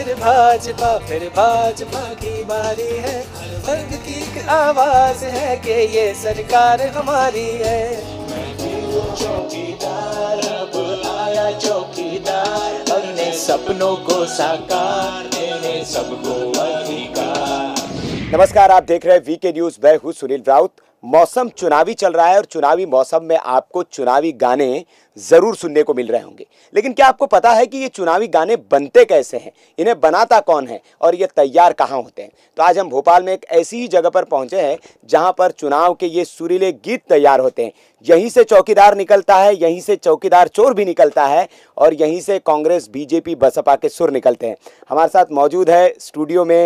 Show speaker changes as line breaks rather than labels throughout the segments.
फिर भाजपा की बारी है। हर वर्ग की एक आवाज है कि ये सरकार हमारी है। चौकीदार अब आया चौकीदार, अपने सपनों को साकार देने सबको अधिकार।
नमस्कार, आप देख रहे हैं वीके न्यूज। मैं हूं सुनील राउत। मौसम चुनावी चल रहा है और चुनावी मौसम में आपको चुनावी गाने जरूर सुनने को मिल रहे होंगे, लेकिन क्या आपको पता है कि ये चुनावी गाने बनते कैसे हैं, इन्हें बनाता कौन है और ये तैयार कहाँ होते हैं? तो आज हम भोपाल में एक ऐसी ही जगह पर पहुंचे हैं जहां पर चुनाव के ये सुरीले गीत तैयार होते हैं। यहीं से चौकीदार निकलता है, यहीं से चौकीदार चोर भी निकलता है और यहीं से कांग्रेस, बीजेपी, बसपा के सुर निकलते हैं। हमारे साथ मौजूद है स्टूडियो में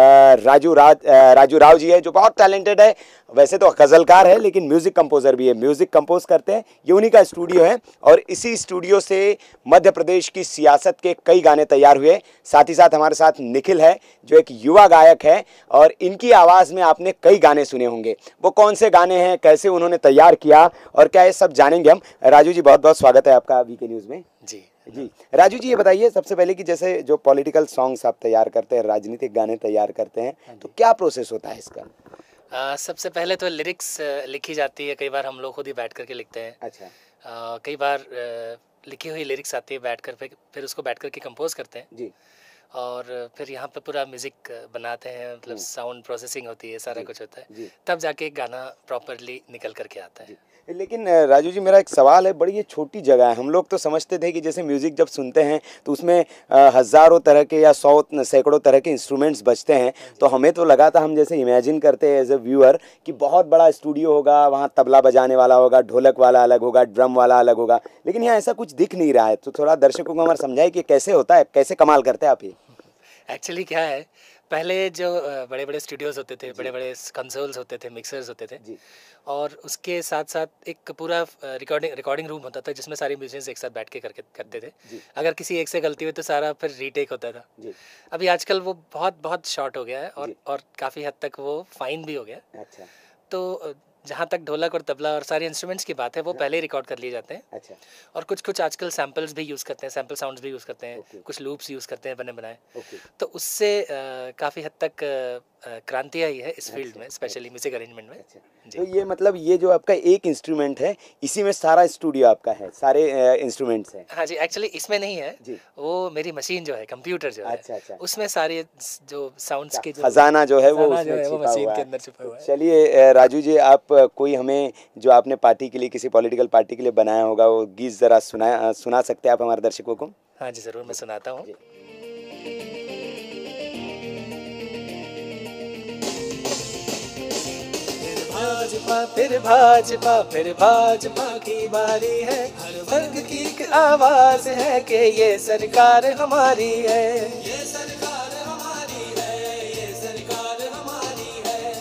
राजू राव जी है, जो बहुत टैलेंटेड है। वैसे तो गजलकार है लेकिन म्यूजिक कंपोजर भी है, म्यूजिक कंपोज करते हैं। ये उन्हीं का स्टूडियो है और इसी स्टूडियो से मध्य प्रदेश की सियासत के कई गाने तैयार हुए। साथ ही साथ हमारे साथ निखिल है, जो एक युवा गायक है और इनकी आवाज़ में आपने कई गाने सुने होंगे। वो कौन से गाने हैं, कैसे उन्होंने तैयार किया और क्या, ये सब जानेंगे हम। राजू जी, बहुत बहुत स्वागत है आपका वीके न्यूज़ में। जी राजू जी, ये बताइए सबसे पहले कि जैसे जो पॉलिटिकल सॉन्ग्स आप तैयार करते हैं, राजनीतिक गाने तैयार करते हैं, तो क्या प्रोसेस होता है इसका?
सबसे पहले तो लिरिक्स लिखी जाती है। कई बार हम लोग खुद ही बैठ करके लिखते हैं।
अच्छा।
कई बार लिखी हुई लिरिक्स आती है, बैठ कर फिर उसको बैठ करके कंपोज करते हैं
जी।
और फिर यहाँ पे पूरा म्यूज़िक बनाते हैं, मतलब साउंड प्रोसेसिंग होती है, सारा कुछ होता है, तब जाके गाना प्रॉपरली निकल करके आता है।
लेकिन राजू जी, मेरा एक सवाल है। बड़ी ये छोटी जगह है, हम लोग तो समझते थे कि जैसे म्यूज़िक जब सुनते हैं तो उसमें हज़ारों तरह के या सैकड़ों तरह के इंस्ट्रूमेंट्स बजते हैं, तो हमें तो लगा था, हम जैसे इमेजिन करते हैं एज ए व्यूअर कि बहुत बड़ा स्टूडियो होगा, वहाँ तबला बजाने वाला होगा, ढोलक वाला अलग होगा, ड्रम वाला अलग होगा, लेकिन यहाँ ऐसा कुछ दिख नहीं रहा है। तो थोड़ा दर्शकों को हमारे समझाए कि कैसे होता है, कैसे कमाल करते हैं आप ये?
एक्चुअली क्या है, पहले जो बड़े बड़े स्टूडियोज होते थे, बड़े बड़े कंसोल्स होते थे, मिक्सर्स होते थे जी। और उसके साथ साथ एक पूरा रिकॉर्डिंग रूम होता था जिसमें सारे म्यूजिशियंस एक साथ बैठ के करते थे जी। अगर किसी एक से गलती हुई तो सारा फिर रीटेक होता था जी। अभी आजकल वो बहुत शॉर्ट हो गया है और काफ़ी हद तक वो फाइन भी हो गया। अच्छा। तो जहाँ तक ढोलक और तबला और सारे इंस्ट्रूमेंट्स की बात है, वो पहले ही रिकॉर्ड कर लिए जाते हैं। अच्छा। और कुछ आजकल सैम्पल्स भी यूज़ करते हैं, सैम्पल साउंड्स भी यूज़ करते हैं, कुछ लूप्स यूज़ करते हैं बने बनाए। तो उससे काफ़ी हद तक क्रांति आई है इस फील्ड में, स्पेशली म्यूजिक अरेंजमेंट में।
तो ये मतलब ये जो आपका एक इंस्ट्रूमेंट है, इसी में सारा स्टूडियो आपका है, सारे इंस्ट्रूमेंट्स हैं?
हाँ जी, एक्चुअली इसमें नहीं है जी। वो मेरी मशीन जो है, कंप्यूटर जो है, अच्छा। उसमें सारे जो साउंड्स के
खजाना जो है वो मशीन के अंदर छुपा हुआ है। चलिए राजू जी, आप कोई हमें जो आपने पार्टी के लिए, किसी पॉलिटिकल पार्टी के लिए बनाया होगा, वो गीत जरा सुना सकते हैं आप हमारे दर्शकों को?
हाँ जी, ज़रूर, मैं सुनाता हूँ। फिर भाजपा की बारी है। हर वर्ग की एक आवाज है कि ये सरकार हमारी है। ये सरकार हमारी है, ये सरकार हमारी है।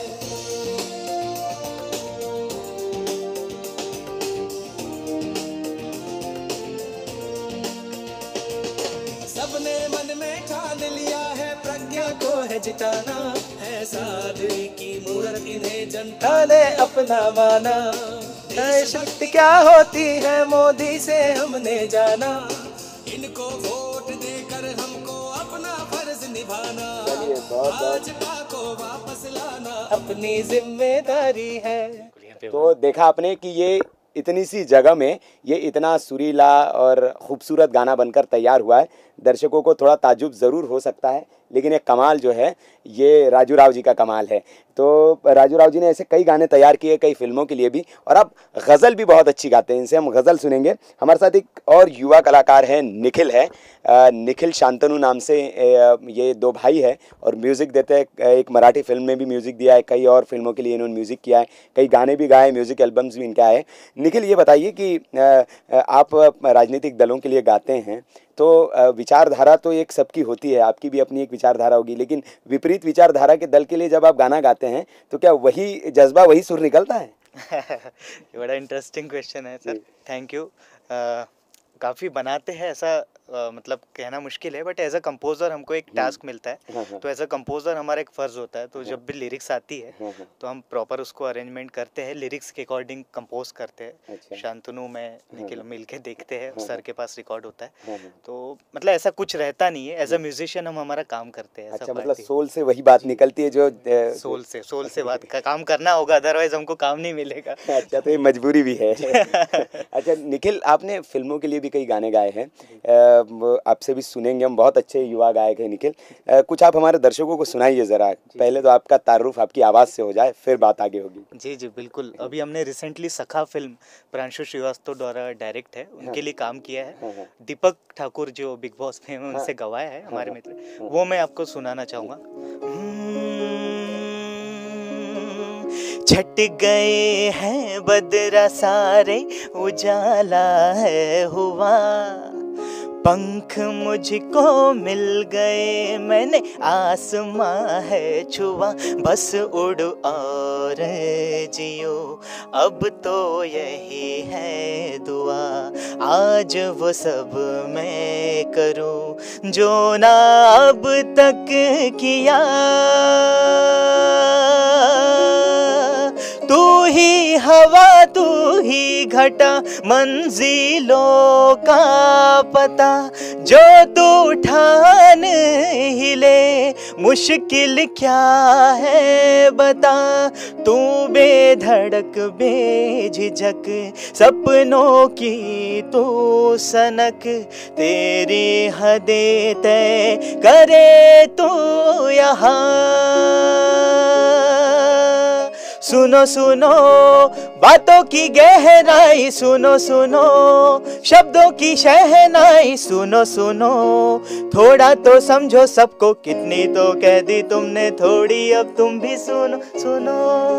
सबने मन में ठान लिया है, प्रज्ञा को है जिताना है। साधु की मूरत इन्हें जनता ने अपना माना। नई शक्ति क्या होती है, मोदी से हमने जाना। इनको वोट देकर हमको अपना फर्ज निभाना। भाजपा को वापस लाना अपनी जिम्मेदारी है।
तो देखा आपने कि ये इतनी सी जगह में ये इतना सुरीला और खूबसूरत गाना बनकर तैयार हुआ है। दर्शकों को थोड़ा ताज्जुब ज़रूर हो सकता है, लेकिन ये कमाल जो है ये राजू राव जी का कमाल है। तो राजू राव जी ने ऐसे कई गाने तैयार किए, कई फिल्मों के लिए भी, और अब गज़ल भी बहुत अच्छी गाते हैं। इनसे हम गज़ल सुनेंगे। हमारे साथ एक और युवा कलाकार है, निखिल है। निखिल शांतनु नाम से ये दो भाई है और म्यूज़िक देते हैं। एक मराठी फिल्म में भी म्यूज़िक दिया है, कई और फिल्मों के लिए इन्होंने म्यूज़िक किया है, कई गाने भी गाए, म्यूज़िक एल्बम्स भी इनके आए। निखिल, ये बताइए कि आप राजनीतिक दलों के लिए गाते हैं, तो विचारधारा तो एक सबकी होती है, आपकी भी अपनी एक विचारधारा होगी, लेकिन विपरीत विचारधारा के दल के लिए जब आप गाना गाते हैं तो क्या वही जज्बा, वही सुर निकलता है?
बड़ा इंटरेस्टिंग क्वेश्चन है सर, थैंक यू। काफ़ी बनाते हैं ऐसा मतलब कहना मुश्किल है, बट एज अ कंपोजर हमको एक टास्क मिलता है। तो एज अ कंपोजर हमारा एक फ़र्ज़ होता है, तो जब भी लिरिक्स आती है तो हम प्रॉपर उसको अरेंजमेंट करते हैं, लिरिक्स के अकॉर्डिंग कंपोज करते हैं। शांतनु में निखिल मिल के देखते हैं, सर के पास रिकॉर्ड होता है। तो मतलब ऐसा कुछ रहता नहीं है, एज अ म्यूजिशियन हम हमारा काम करते हैं।
अच्छा, मतलब सोल से वही बात निकलती है जो
सोल से बात का काम करना होगा, अदरवाइज हमको काम नहीं मिलेगा।
अच्छा, तो ये मजबूरी भी है। अच्छा निखिल, आपने फिल्मों के लिए भी कई गाने गाए हैं, आपसे भी सुनेंगे हम, बहुत अच्छे युवा गायक हैं निखिल। कुछ आप हमारे दर्शकों को सुनाइए ज़रा, पहले तो आपका तारुफ आपकी आवाज़ से हो जाए, फिर बात आगे होगी।
जी जी बिल्कुल। अभी हमने रिसेंटली सखा फिल्म प्रांशु श्रीवास्तव द्वारा डायरेक्ट है, उनके लिए काम किया है। दीपक ठाकुर जो बिग बॉस में उनसे गवाया है हमारे मित्र, वो मैं आपको सुनाना चाहूँगा। छट गए हैं बदरा सारे, उजाला है हुआ, पंख मुझको मिल गए, मैंने आसमां है छुआ, बस उड़ और जियो, अब तो यही है दुआ, आज वो सब मैं करूं जो ना अब तक किया, तू ही हवा तू ही घटा, मंजिलों का पता जो तू ठान ही ले, मुश्किल क्या है बता, तू बेधड़क बेझिझक सपनों की तू सनक, तेरी हदें तय करे तू यहाँ, सुनो सुनो बातों की गहराई, सुनो सुनो शब्दों की शहनाई, सुनो सुनो थोड़ा तो समझो सबको, कितनी तो कह दी तुमने थोड़ी, अब तुम भी सुनो सुनो।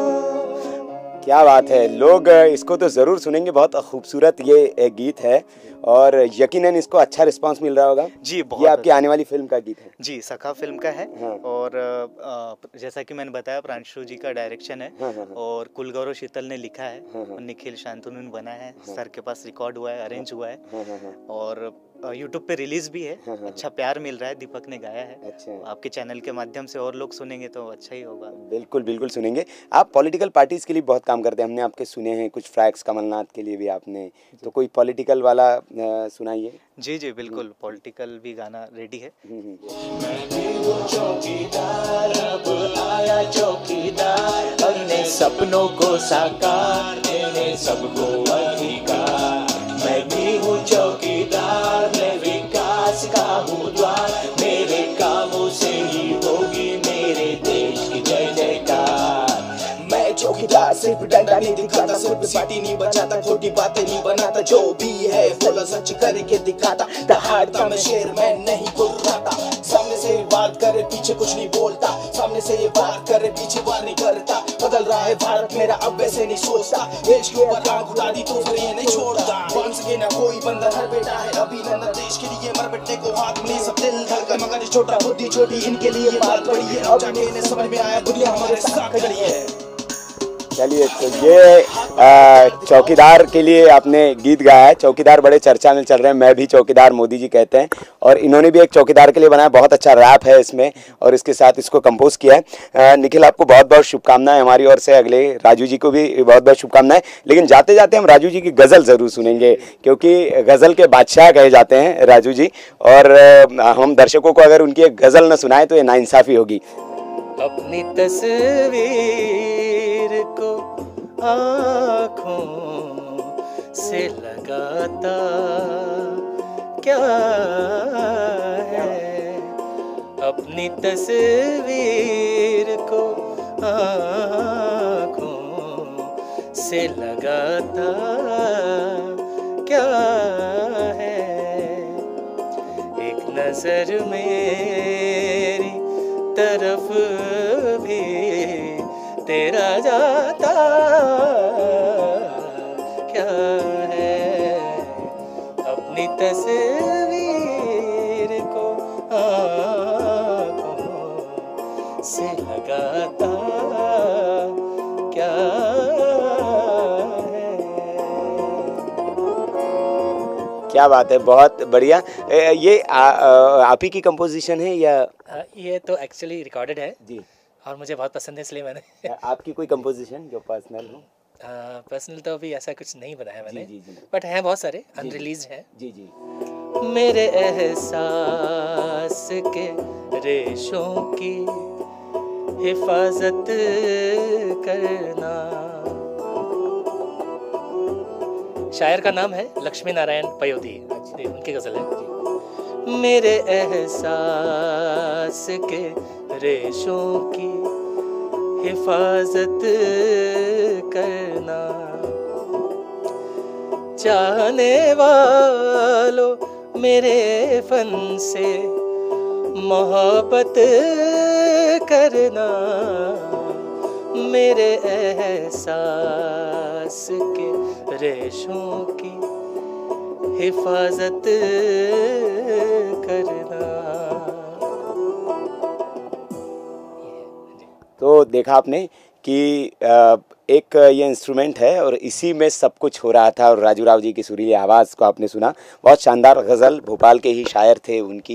क्या बात है, लोग इसको तो ज़रूर सुनेंगे, बहुत खूबसूरत ये गीत है और यकीनन इसको अच्छा रिस्पांस मिल रहा होगा
जी। बहुत
ये आपकी आने वाली फिल्म का गीत है
जी, सखा फिल्म का है।
हाँ।
और जैसा कि मैंने बताया प्रांशु जी का डायरेक्शन है।
हाँ।
और कुलगौरव शीतल ने लिखा है।
हाँ।
और निखिल शांतनु ने बनाया है। सर के पास रिकॉर्ड हुआ है, अरेंज हुआ है।
हाँ।
और यूट्यूब पे रिलीज भी है।
हाँ।
अच्छा प्यार मिल रहा है, दीपक ने गाया है।
अच्छा,
आपके चैनल के माध्यम से और लोग सुनेंगे तो अच्छा ही होगा।
बिल्कुल बिल्कुल सुनेंगे। आप पॉलिटिकल पार्टीज के लिए बहुत काम करते हैं, हमने आपके सुने हैं, कुछ फ्रैक्स कमलनाथ के लिए भी आपने, तो कोई पॉलिटिकल वाला सुनाइए।
जी जी बिल्कुल, पॉलिटिकल भी गाना रेडी है।
मैं भी वो चौकीदार, अब आया चौकीदार, अपने सपनों को साकार देने सबको अधिकार, मैं भी हूँ चौकीदार, मैं विकास का हूँ द्वार, मेरे कामों से ही होगी मेरे देश की जय जयकार। मैं चौकीदार सिर्फ डंडा नहीं दिखाता, सिर्फ सीटी नहीं बचाता, खोटी बातें नहीं बनाता, जो भी है फुल सच करके दिखाता, दहाड़ता मैं शेर मैं नहीं गुर्राता, सामने से बात करे पीछे कुछ नहीं बोलता, सामने से ये बात करे पीछे वार नहीं करता, बदल रहा है भारत मेरा अब वैसे नहीं सोचता, देश के ऊपर आंख उठा दी तो फिर ये नहीं छोड़ता, बांध सके ना कोई बंधन, हर बेटा है अभिनंदन, देश के लिए मर बैठने को हाथ मिली सब दिल धड़कन, मगर छोटा बुद्धि छोटी इनके लिए बात बड़ी है, अब जाके इन्हें समझ में आया दुनिया हमारे साथ खड़ी है।
चलिए, तो ये चौकीदार के लिए आपने गीत गाया है। चौकीदार बड़े चर्चा में चल रहे हैं, मैं भी चौकीदार मोदी जी कहते हैं, और इन्होंने भी एक चौकीदार के लिए बनाया, बहुत अच्छा रैप है इसमें, और इसके साथ इसको कंपोज किया है। निखिल, आपको बहुत बहुत शुभकामनाएं हमारी ओर से, अगले राजू जी को भी बहुत बहुत शुभकामनाएं। लेकिन जाते जाते हम राजू जी की गज़ल ज़रूर सुनेंगे, क्योंकि गज़ल के बादशाह कहे जाते हैं राजू जी, और हम दर्शकों को अगर उनकी एक गज़ल न सुनाएं तो ये नाइंसाफ़ी होगी।
अपनी तस्वीर को आँखों से लगाता क्या है, अपनी तस्वीर को आँखों से लगाता क्या है, एक नजर मेरी तरफ भी तेरा जाता क्या है, अपनी तस्वीर को आँखों से लगाता क्या है।
क्या बात है, बहुत बढ़िया। ये आप ही की कंपोजिशन है या?
ये तो एक्चुअली रिकॉर्डेड है
जी।
और मुझे बहुत पसंद है इसलिए मैंने
आपकी कोई कंपोजिशन जो पर्सनल हो?
पर्सनल तो अभी ऐसा कुछ नहीं बनाया मैंने,
जी जी।
बट हैं बहुत सारे
जी,
अनरिलीज हैं।
जी जी।
मेरे एहसास के रेशों की हिफाजत करना। शायर का नाम है लक्ष्मी नारायण पयोधी, उनकी गजल है। मेरे एहसास के रेशों की हिफाजत करना, चाहने वालों मेरे फन से मोहब्बत करना, मेरे एहसास के रेशों की हिफाजत करना।
तो देखा आपने कि एक ये इंस्ट्रूमेंट है और इसी में सब कुछ हो रहा था, और राजू राव जी की सुरीली आवाज़ को आपने सुना। बहुत शानदार गज़ल, भोपाल के ही शायर थे,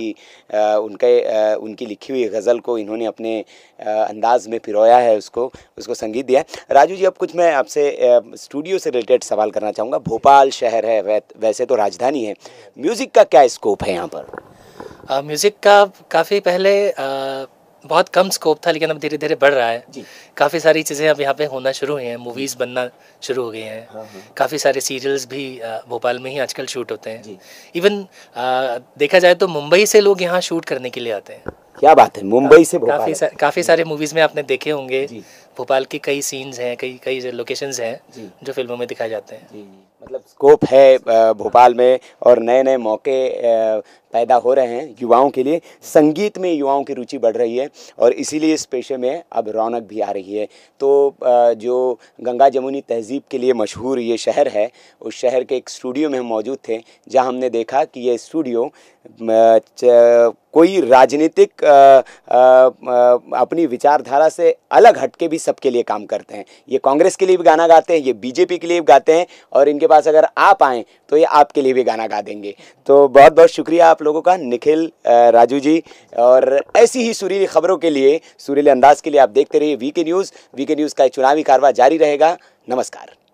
उनकी लिखी हुई गज़ल को इन्होंने अपने अंदाज में पिरोया है, उसको संगीत दिया है। राजू जी, अब कुछ मैं आपसे स्टूडियो से रिलेटेड सवाल करना चाहूँगा। भोपाल शहर है, वैसे तो राजधानी है, म्यूज़िक का क्या स्कोप है यहाँ पर?
म्यूज़िक का काफ़ी पहले बहुत कम स्कोप था, लेकिन अब धीरे धीरे बढ़ रहा है। काफ़ी सारी चीज़ें अब यहाँ पे होना शुरू हुई हैं, मूवीज़ बनना शुरू हो गई हैं। काफ़ी सारे सीरियल्स भी भोपाल में ही आजकल शूट होते हैं। इवन देखा जाए तो मुंबई से लोग यहाँ शूट करने के लिए आते हैं।
क्या बात है, मुंबई से भोपाल?
काफ़ी सारे मूवीज़ में आपने देखे होंगे, भोपाल की कई सीन्स हैं, कई लोकेशंस हैं जो फिल्मों में दिखाए जाते हैं।
मतलब स्कोप है भोपाल में, और नए नए मौके पैदा हो रहे हैं युवाओं के लिए। संगीत में युवाओं की रुचि बढ़ रही है और इसीलिए इस पेशे में अब रौनक भी आ रही है। तो जो गंगा जमुनी तहज़ीब के लिए मशहूर ये शहर है, उस शहर के एक स्टूडियो में हम मौजूद थे, जहां हमने देखा कि ये स्टूडियो कोई राजनीतिक अपनी विचारधारा से अलग हटके भी सबके लिए काम करते हैं। ये कांग्रेस के लिए भी गाना गाते हैं, ये बीजेपी के लिए भी गाते हैं, और इनके पास अगर आप आएँ तो ये आपके लिए भी गाना गा देंगे। तो बहुत बहुत शुक्रिया आप लोगों का, निखिल, राजू जी। और ऐसी ही सुरीली खबरों के लिए, सुरीले अंदाज के लिए आप देखते रहिए वीके न्यूज़। वीके न्यूज़ का चुनावी कारवा जारी रहेगा। नमस्कार।